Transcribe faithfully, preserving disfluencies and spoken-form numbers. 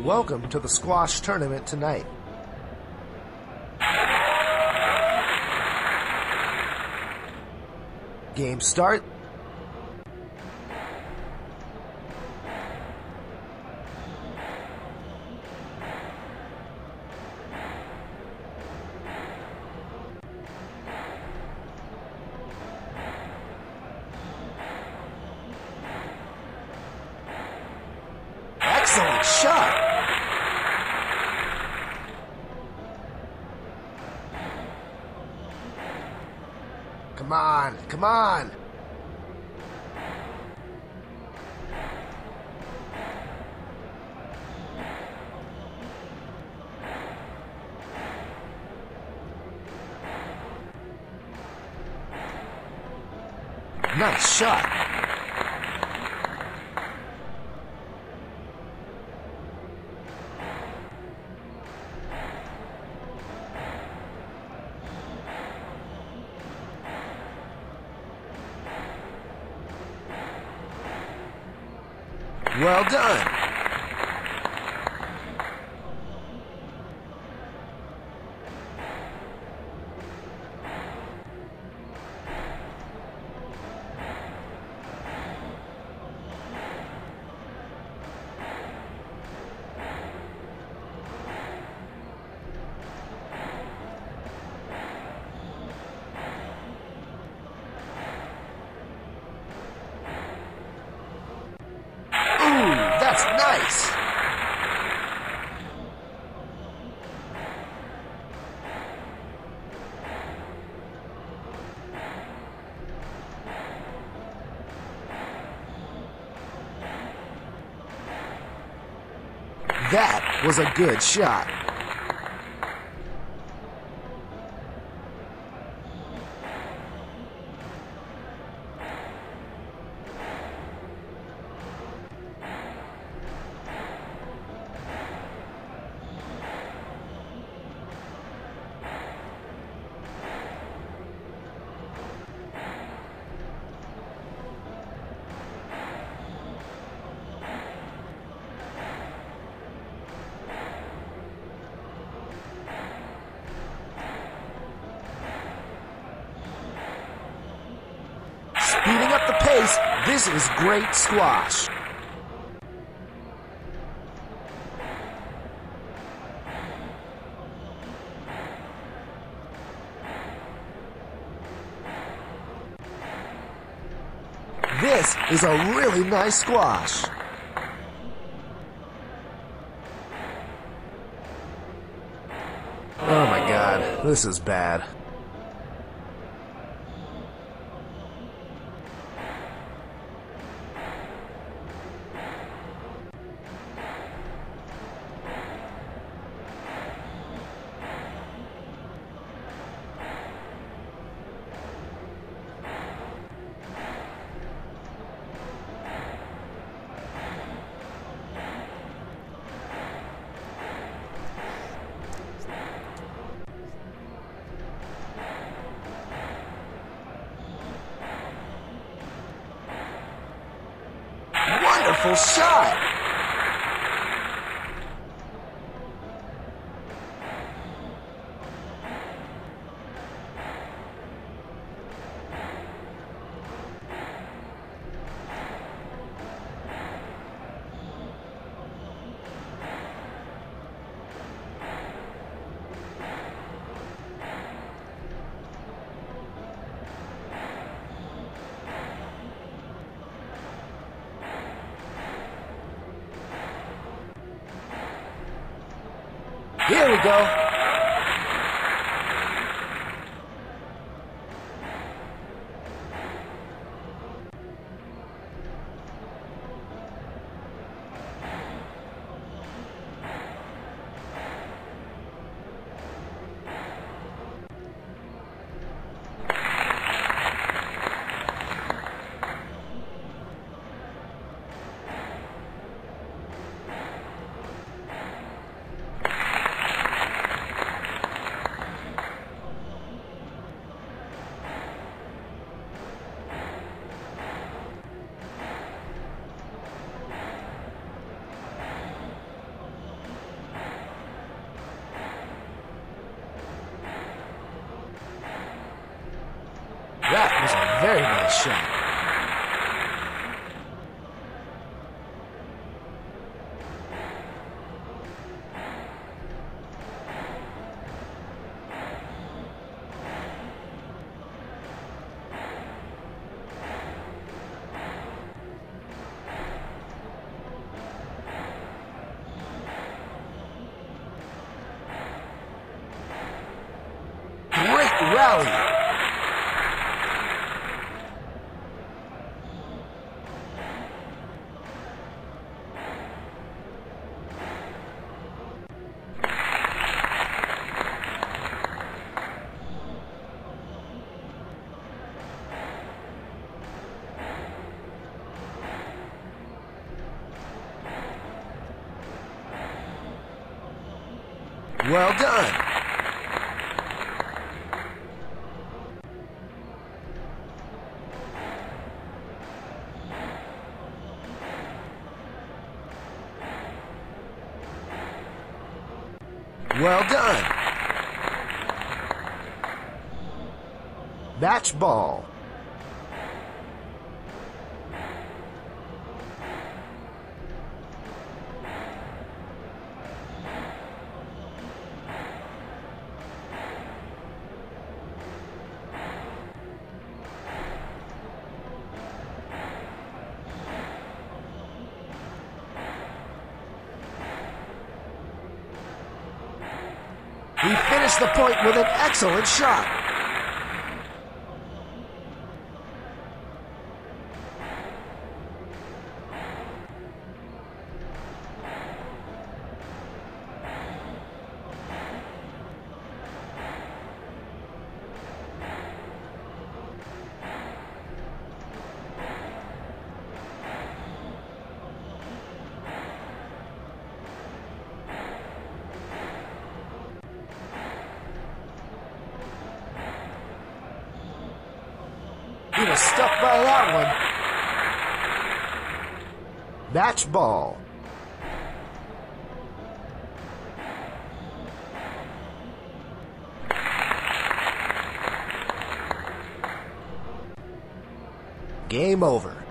Welcome to the squash tournament tonight. Game start. Excellent shot. Come on, come on. Nice shot. Well done. That's nice. That was a good shot. Speeding up the pace, this is great squash. This is a really nice squash. Oh my God, this is bad. Wonderful shot! Here we go. Nice shot. Great rally. Well done. Well done. Match ball. He finished the point with an excellent shot. He was stuck by that one. Match ball. Game over.